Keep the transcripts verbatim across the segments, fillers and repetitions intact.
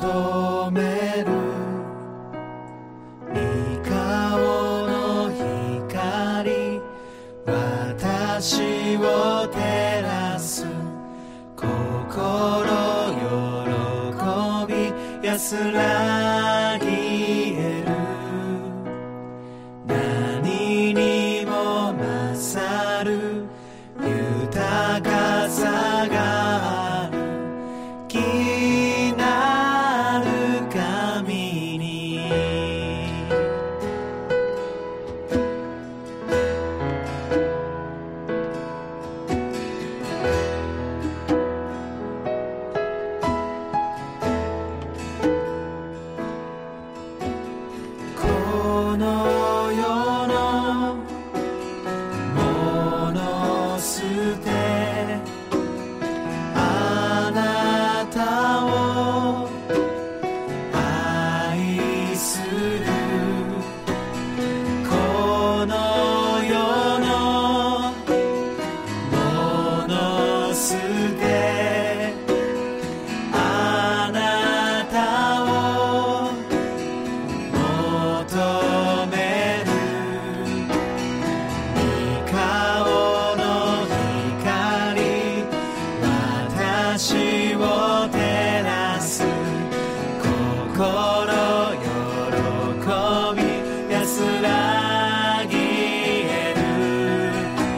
求める御顔の光、私を照らす。心喜び安らぎ得る。何にも勝る豊かさがある。義なる神にこの世のもの捨て、あなたを愛する。この世のもの捨て、あなたを求める。御顔の光、私を照らす。心喜び安らぎ得る。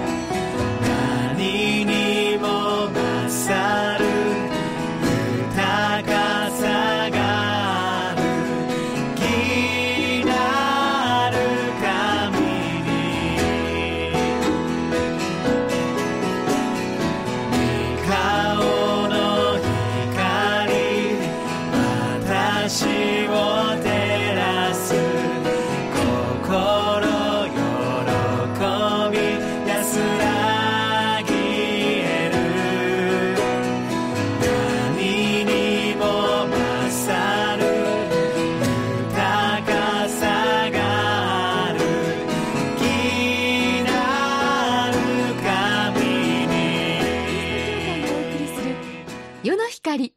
何にも勝る豊かさがある。義なる神に御顔の光、私を照らす。心喜び安らぎ得る。何にも勝る豊かさがある。義なる神に。 お送りする夜の光。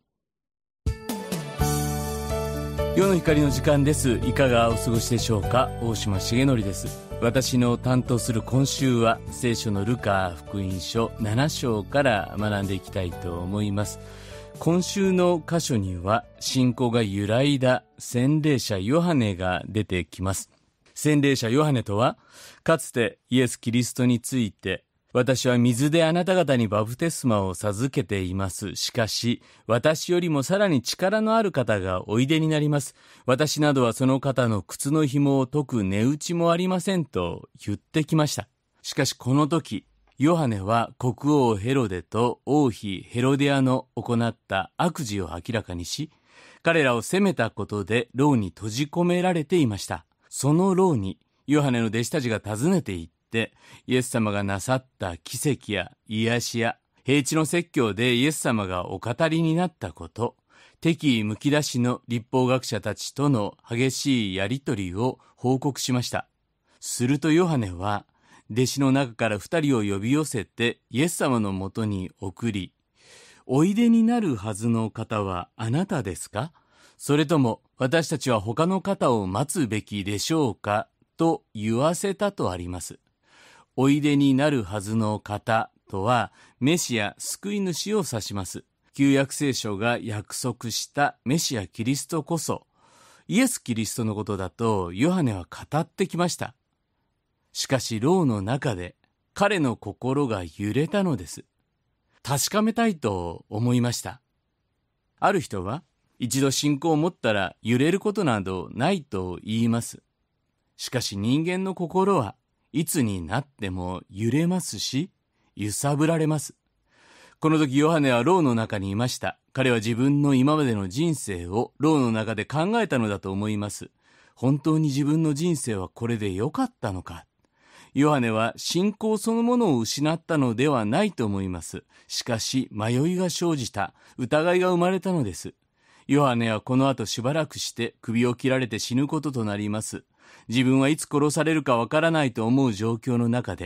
夜の光の時間です。いかがお過ごしでしょうか。大島重則です。私の担当する今週は聖書のルカ福音書なな章から学んでいきたいと思います。今週の箇所には信仰が揺らいだ洗礼者ヨハネが出てきます。洗礼者ヨハネとは、かつてイエス・キリストについて、私は水であなた方にバプテスマを授けています。しかし、私よりもさらに力のある方がおいでになります。私などはその方の靴の紐を解く値打ちもありませんと言ってきました。しかしこの時、ヨハネは国王ヘロデと王妃ヘロデアの行った悪事を明らかにし、彼らを責めたことで牢に閉じ込められていました。その牢にヨハネの弟子たちが訪ねて行って、イエス様がなさった奇跡や癒しや平地の説教でイエス様がお語りになったこと、敵意むき出しの律法学者たちとの激しいやりとりを報告しました。するとヨハネは弟子の中から二人を呼び寄せてイエス様のもとに送り、おいでになるはずの方はあなたですか？それとも私たちは他の方を待つべきでしょうか？と言わせたとあります。おいでになるはずの方とはメシア救い主を指します。旧約聖書が約束したメシアキリストこそイエスキリストのことだとヨハネは語ってきました。しかし牢の中で彼の心が揺れたのです。確かめたいと思いました。ある人は一度信仰を持ったら揺れることなどないと言います。しかし人間の心はいつになっても揺れますし、揺さぶられます。この時ヨハネは牢の中にいました。彼は自分の今までの人生を牢の中で考えたのだと思います。本当に自分の人生はこれで良かったのか。ヨハネは信仰そのものを失ったのではないと思います。しかし迷いが生じた、疑いが生まれたのです。ヨハネはこの後しばらくして首を切られて死ぬこととなります。自分はいつ殺されるかわからないと思う状況の中で、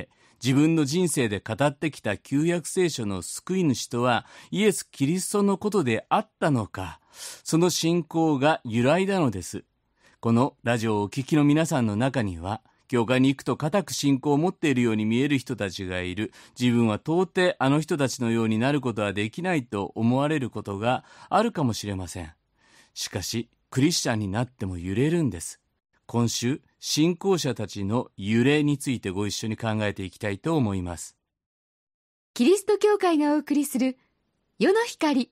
自分の人生で語ってきた旧約聖書の救い主とはイエス・キリストのことであったのか、その信仰が揺らいだのです。このラジオをお聞きの皆さんの中には、教会に行くと固く信仰を持っているように見える人たちがいる。自分は到底あの人たちのようになることはできないと思われることがあるかもしれません。しかし、クリスチャンになっても揺れるんです。今週、信仰者たちの揺れについてご一緒に考えていきたいと思います。 キリスト教会がお送りする世の光。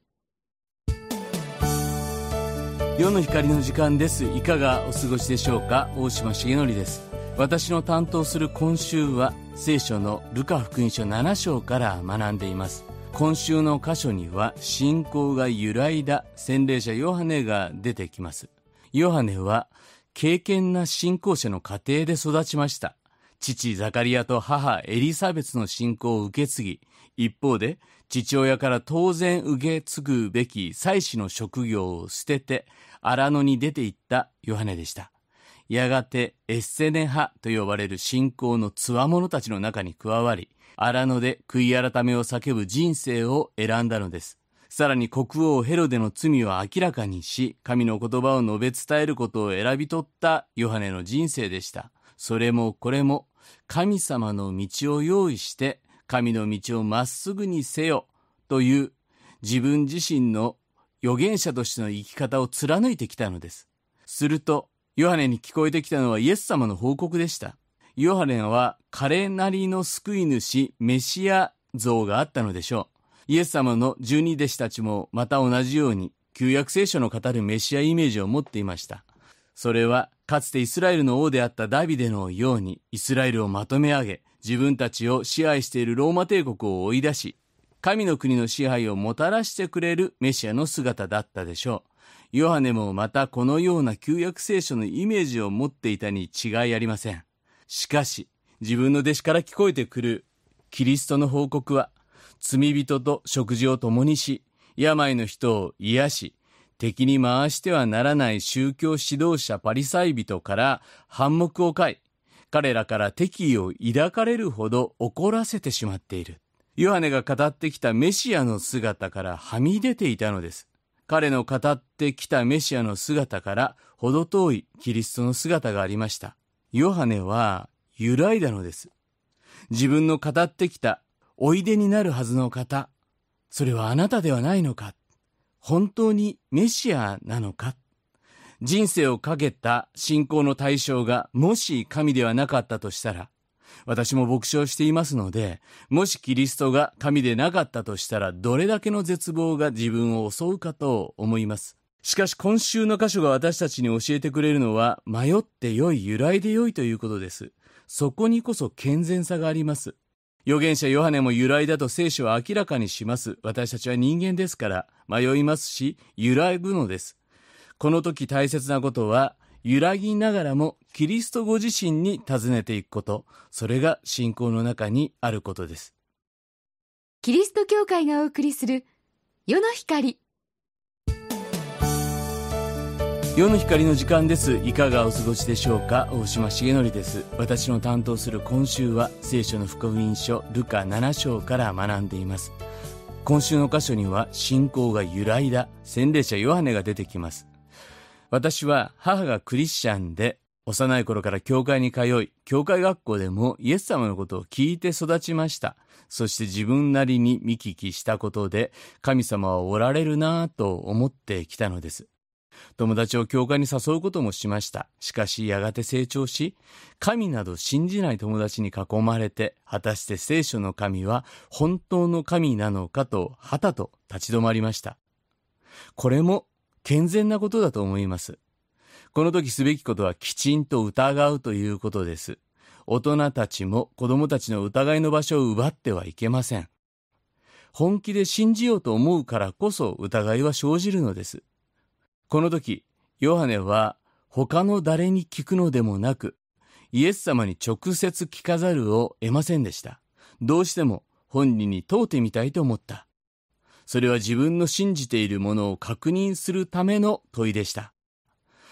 世の光の時間です。いかがお過ごしでしょうか。大島重則です。私の担当する今週は聖書のルカ福音書なな章から学んでいます。今週の箇所には信仰が揺らいだ洗礼者ヨハネが出てきます。ヨハネは敬虔な信仰者の家庭で育ちました。父ザカリアと母エリサベツの信仰を受け継ぎ、一方で父親から当然受け継ぐべき祭司の職業を捨てて荒野に出て行ったヨハネでした。やがてエッセネ派と呼ばれる信仰の強者たちの中に加わり、荒野で悔い改めを叫ぶ人生を選んだのです。さらに国王ヘロデの罪を明らかにし、神の言葉を述べ伝えることを選び取ったヨハネの人生でした。それもこれも神様の道を用意して、神の道をまっすぐにせよという自分自身の預言者としての生き方を貫いてきたのです。するとヨハネに聞こえてきたのはイエス様の報告でした。ヨハネは彼なりの救い主メシア像があったのでしょう。イエス様の十二弟子たちもまた同じように旧約聖書の語るメシアイメージを持っていました。それはかつてイスラエルの王であったダビデのようにイスラエルをまとめ上げ、自分たちを支配しているローマ帝国を追い出し、神の国の支配をもたらしてくれるメシアの姿だったでしょう。ヨハネもまたこのような旧約聖書のイメージを持っていたに違いありません。しかし、自分の弟子から聞こえてくるキリストの報告は、罪人と食事を共にし、病の人を癒し、敵に回してはならない宗教指導者パリサイ人から反目を買い、彼らから敵意を抱かれるほど怒らせてしまっている。ヨハネが語ってきたメシアの姿からはみ出ていたのです。彼の語ってきたメシアの姿から程遠いキリストの姿がありました。ヨハネは揺らいだのです。自分の語ってきたおいでになるはずの方、それはあなたではないのか、本当にメシアなのか。人生をかけた信仰の対象がもし神ではなかったとしたら、私も牧師をしていますので、もしキリストが神でなかったとしたら、どれだけの絶望が自分を襲うかと思います。しかし今週の箇所が私たちに教えてくれるのは、迷ってよい、揺らいでよいということです。そこにこそ健全さがあります。預言者ヨハネも揺らいだと聖書は明らかにします。私たちは人間ですから迷いますし、揺らぐのです。この時大切なことは、揺らぎながらもキリストご自身に尋ねていくこと、それが信仰の中にあることです。 キリスト教会がお送りする世の光。 世の光の時間です。いかがお過ごしでしょうか。大島重則です。私の担当する今週は聖書の福音書ルカなな章から学んでいます。今週の箇所には信仰が揺らいだ洗礼者ヨハネが出てきます。私は母がクリスチャンで、幼い頃から教会に通い、教会学校でもイエス様のことを聞いて育ちました。そして自分なりに見聞きしたことで、神様はおられるなぁと思ってきたのです。友達を教会に誘うこともしました。しかしやがて成長し、神など信じない友達に囲まれて、果たして聖書の神は本当の神なのかと、はたと立ち止まりました。これも健全なことだと思います。この時すべきことはきちんと疑うということです。大人たちも子供たちの疑いの場所を奪ってはいけません。本気で信じようと思うからこそ疑いは生じるのです。この時、ヨハネは他の誰に聞くのでもなく、イエス様に直接聞かざるを得ませんでした。どうしても本人に問うてみたいと思った。それは自分の信じているものを確認するための問いでした。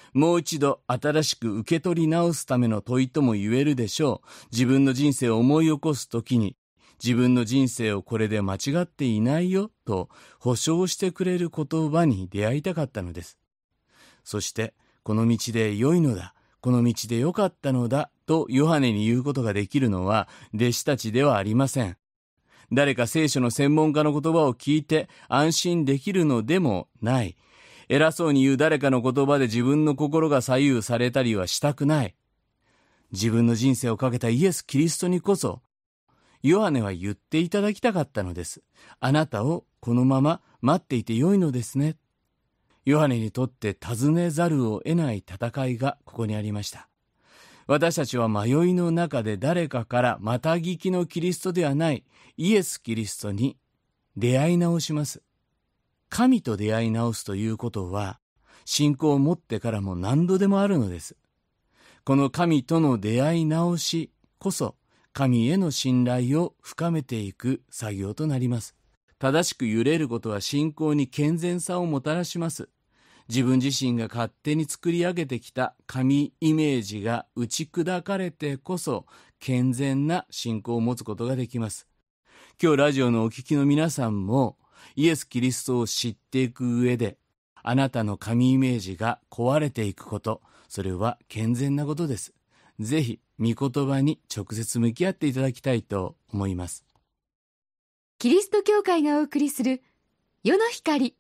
もう一度新しく受け取り直すための問いとも言えるでしょう。自分の人生を思い起こすときに、自分の人生をこれで間違っていないよと保証してくれる言葉に出会いたかったのです。そしてこの道で良いのだ、この道で良かったのだとヨハネに言うことができるのは弟子たちではありません。誰か聖書の専門家の言葉を聞いて安心できるのでもない。偉そうに言う誰かの言葉で自分の心が左右されたりはしたくない。自分の人生をかけたイエス・キリストにこそヨハネは言っていただきたかったのです。あなたをこのまま待っていてよいのですね。ヨハネにとって尋ねざるを得ない戦いがここにありました。私たちは迷いの中で誰かからまた聞きのキリストではないイエス・キリストに出会い直します。神と出会い直すということは信仰を持ってからも何度でもあるのです。この神との出会い直しこそ神への信頼を深めていく作業となります。正しく揺れることは信仰に健全さをもたらします。自分自身が勝手に作り上げてきた神イメージが打ち砕かれてこそ健全な信仰を持つことができます。今日ラジオのお聞きの皆さんもイエス・キリストを知っていく上であなたの神イメージが壊れていくこと、それは健全なことです。ぜひ御言葉に直接向き合っていただきたいと思います。 キリスト教会がお送りする世の光。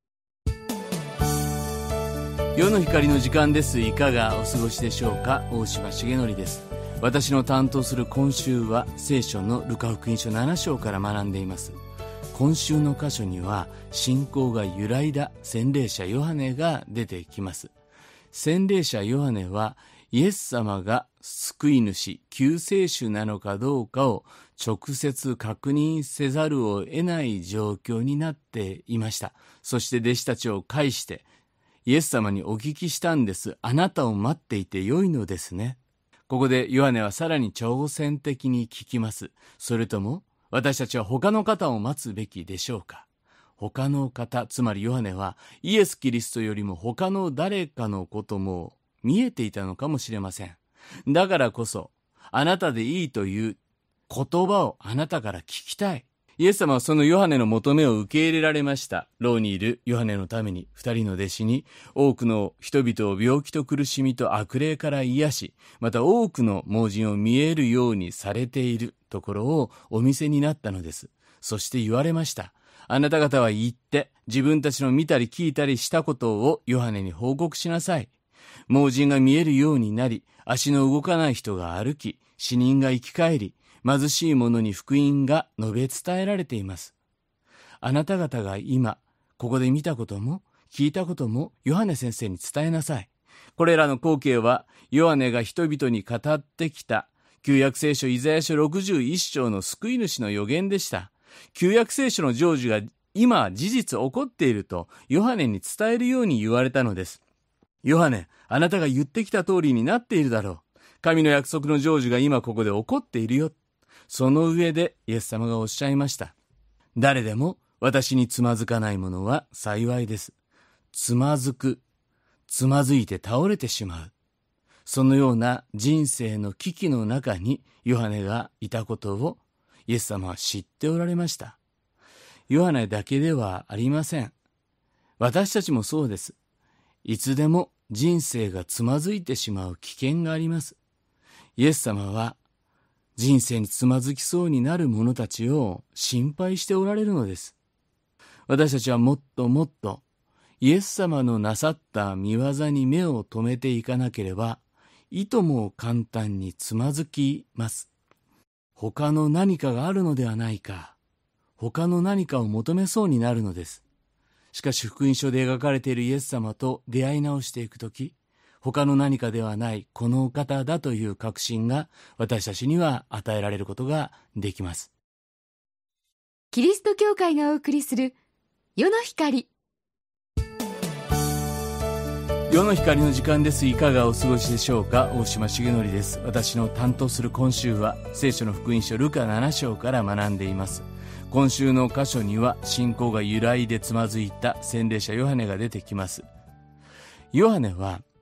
世の光の時間です。いかがお過ごしでしょうか。大島重則です。私の担当する今週は聖書のルカ福音書なな章から学んでいます。今週の箇所には信仰が揺らいだ洗礼者ヨハネが出てきます。洗礼者ヨハネはイエス様が救い主、救世主なのかどうかを直接確認せざるを得ない状況になっていました。そして弟子たちを介してイエス様にお聞きしたんです。あなたを待っていてよいのですね。ここでヨハネはさらに挑戦的に聞きます。それとも私たちは他の方を待つべきでしょうか。他の方、つまりヨハネはイエス・キリストよりも他の誰かのことも見えていたのかもしれません。だからこそあなたでいいという言葉をあなたから聞きたい。イエス様はそのヨハネの求めを受け入れられました。牢にいるヨハネのために二人の弟子に多くの人々を病気と苦しみと悪霊から癒し、また多くの盲人を見えるようにされているところをお見せになったのです。そして言われました。あなた方は行って自分たちの見たり聞いたりしたことをヨハネに報告しなさい。盲人が見えるようになり、足の動かない人が歩き、死人が生き返り、貧しい者に福音が述べ伝えられています。あなた方が今ここで見たことも聞いたこともヨハネ先生に伝えなさい。これらの光景はヨハネが人々に語ってきた旧約聖書イザヤ書ろくじゅういっ章の救い主の予言でした。旧約聖書の成就が今事実起こっているとヨハネに伝えるように言われたのです。ヨハネ、あなたが言ってきた通りになっているだろう。神の約束の成就が今ここで起こっているよ。その上でイエス様がおっしゃいました。誰でも私につまずかないものは幸いです。つまずく、つまずいて倒れてしまう。そのような人生の危機の中にヨハネがいたことをイエス様は知っておられました。ヨハネだけではありません。私たちもそうです。いつでも人生がつまずいてしまう危険があります。イエス様は人生につまずきそうになる者たちを心配しておられるのです。私たちはもっともっとイエス様のなさった御業に目を留めていかなければ、いとも簡単につまずきます。他の何かがあるのではないか、他の何かを求めそうになるのです。しかし福音書で描かれているイエス様と出会い直していくとき、他の何かではないこのお方だという確信が私たちには与えられることができます。 キリスト教会がお送りする世の光。 世の光の時間です。いかがお過ごしでしょうか。大島重則です。私の担当する今週は聖書の福音書ルカなな章から学んでいます。今週の箇所には信仰が揺らいでつまずいた洗礼者ヨハネが出てきます。ヨハネは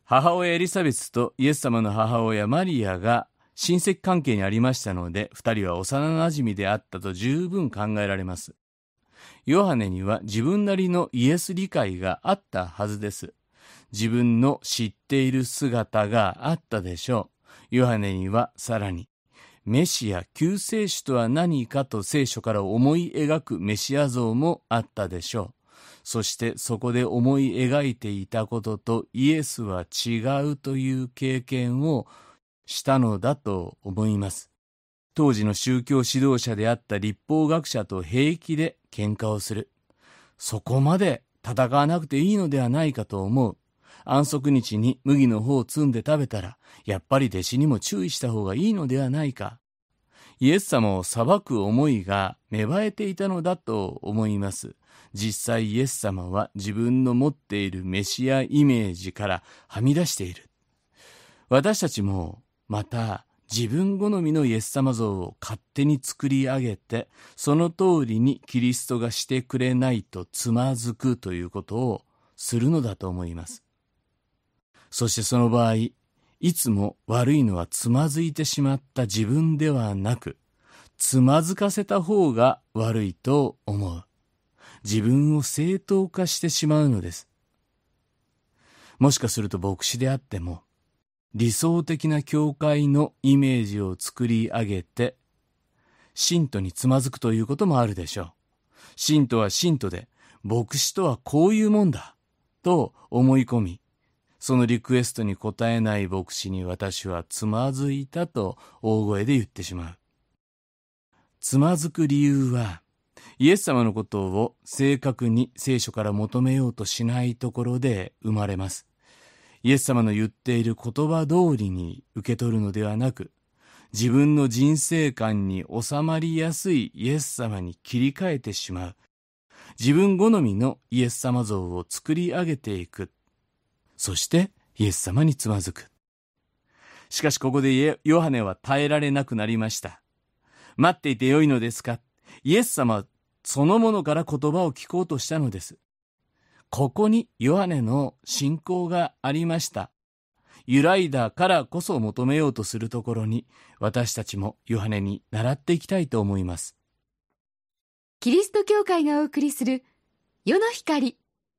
母親エリザベスとイエス様の母親マリアが親戚関係にありましたので、二人は幼なじみであったと十分考えられます。ヨハネには自分なりのイエス理解があったはずです。自分の知っている姿があったでしょう。ヨハネにはさらに、メシア救世主とは何かと聖書から思い描くメシア像もあったでしょう。そしてそこで思い描いていたこととイエスは違うという経験をしたのだと思います。当時の宗教指導者であった律法学者と平気で喧嘩をする。そこまで戦わなくていいのではないかと思う。安息日に麦の穂を摘んで食べたら、やっぱり弟子にも注意した方がいいのではないか。イエス様を裁く思いが芽生えていたのだと思います。実際イエス様は自分の持っているメシアイメージからはみ出している。私たちもまた自分好みのイエス様像を勝手に作り上げて、その通りにキリストがしてくれないとつまずくということをするのだと思います。そしてその場合、いつも悪いのはつまずいてしまった自分ではなく、つまずかせた方が悪いと思う。自分を正当化してしまうのです。もしかすると牧師であっても、理想的な教会のイメージを作り上げて、信徒につまずくということもあるでしょう。信徒は信徒で、牧師とはこういうもんだ、と思い込み、そのリクエストに応えない牧師に私はつまずいたと大声で言ってしまう。つまずく理由は、イエス様のことを正確に聖書から求めようとしないところで生まれます。イエス様の言っている言葉通りに受け取るのではなく、自分の人生観に収まりやすいイエス様に切り替えてしまう。自分好みのイエス様像を作り上げていく。そしてイエス様につまずく。しかしここでヨハネは耐えられなくなりました。待っていてよいのですか？イエス様そのものから言葉を聞こうとしたのです。ここにヨハネの信仰がありました。揺らいだからこそ求めようとするところに、私たちもヨハネに倣っていきたいと思います。 キリスト教会がお送りする世の光。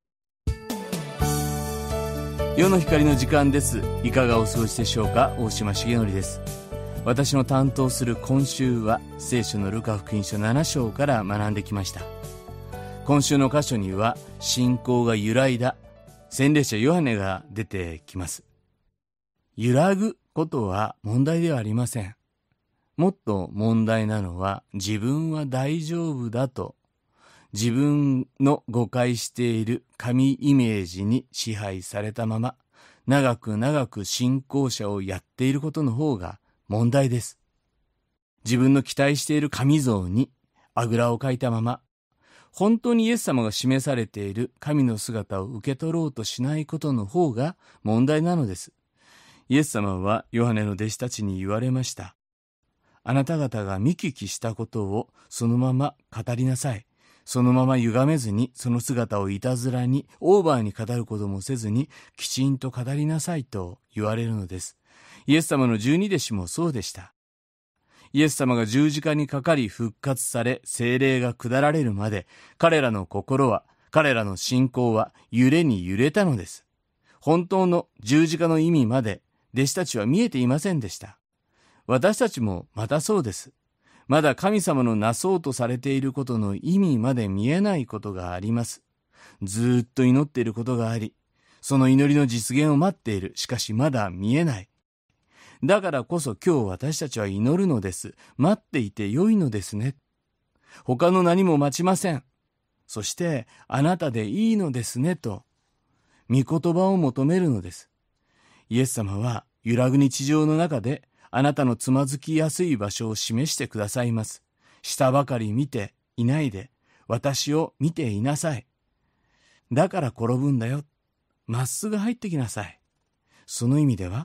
世の光の時間です。いかがお過ごしでしょうか？大島重則です。私の担当する今週は聖書のルカ福音書なな章から学んできました。今週の箇所には信仰が揺らいだ洗礼者ヨハネが出てきます。揺らぐことは問題ではありません。もっと問題なのは、自分は大丈夫だと自分の誤解している神イメージに支配されたまま長く長く信仰者をやっていることの方が問題です。自分の期待している神像にあぐらをかいたまま、本当にイエス様が示されている神の姿を受け取ろうとしないことの方が問題なのです。イエス様はヨハネの弟子たちに言われました。あなた方が見聞きしたことをそのまま語りなさい。そのまま歪めずに、その姿をいたずらにオーバーに語ることもせずに、きちんと語りなさいと言われるのです。イエス様の十二弟子もそうでした。イエス様が十字架にかかり復活され、聖霊が下られるまで、彼らの心は、彼らの信仰は揺れに揺れたのです。本当の十字架の意味まで弟子たちは見えていませんでした。私たちもまたそうです。まだ神様のなそうとされていることの意味まで見えないことがあります。ずっと祈っていることがあり、その祈りの実現を待っている。しかしまだ見えない。だからこそ今日私たちは祈るのです。待っていてよいのですね。他の何も待ちません。そしてあなたでいいのですねと、御言葉を求めるのです。イエス様は揺らぐ日常の中であなたのつまずきやすい場所を示してくださいます。下ばかり見ていないで、私を見ていなさい。だから転ぶんだよ。まっすぐ入ってきなさい。その意味では、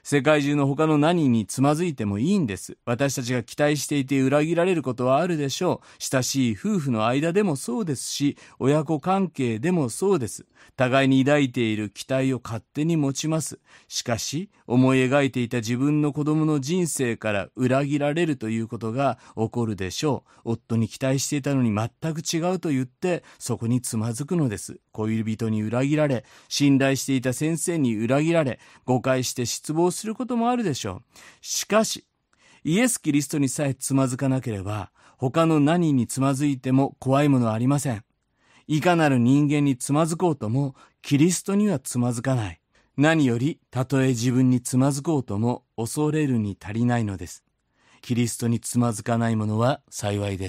世界中の他の何につまずいてもいいんです。私たちが期待していて裏切られることはあるでしょう。親しい夫婦の間でもそうですし、親子関係でもそうです。互いに抱いている期待を勝手に持ちます。しかし、思い描いていた自分の子供の人生から裏切られるということが起こるでしょう。夫に期待していたのに全く違うと言って、そこにつまずくのです。恋人に裏切られ、信頼していた先生に裏切られ、誤解して失望することもあるでしょう。しかし、イエス・キリストにさえつまずかなければ、他の何につまずいても怖いものはありません。いかなる人間につまずこうとも、キリストにはつまずかない。何より、たとえ自分につまずこうとも、恐れるに足りないのです。キリストにつまずかないものは幸いです。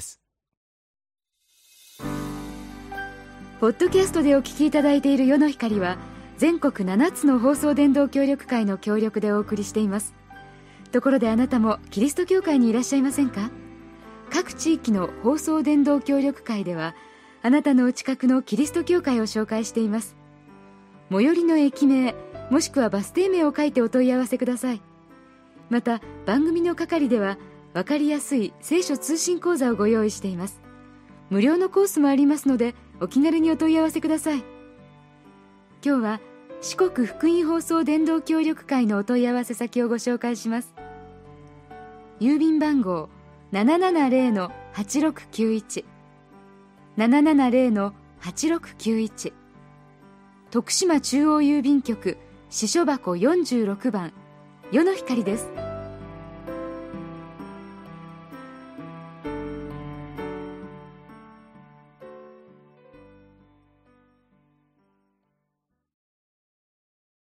ポッドキャストでお聞きいただいている世の光は、全国ななつの放送伝道協力会の協力でお送りしています。ところであなたもキリスト教会にいらっしゃいませんか？各地域の放送伝道協力会では、あなたのお近くのキリスト教会を紹介しています。最寄りの駅名、もしくはバス停名を書いてお問い合わせください。また、番組の係では、わかりやすい聖書通信講座をご用意しています。無料のコースもありますので、お気軽にお問い合わせください。今日は四国福音放送伝道協力会のお問い合わせ先をご紹介します。郵便番号 ななななゼロのはちろくきゅういち ななななゼロのはちろくきゅういち、徳島中央郵便局支所箱よんじゅうろくばん、世の光です。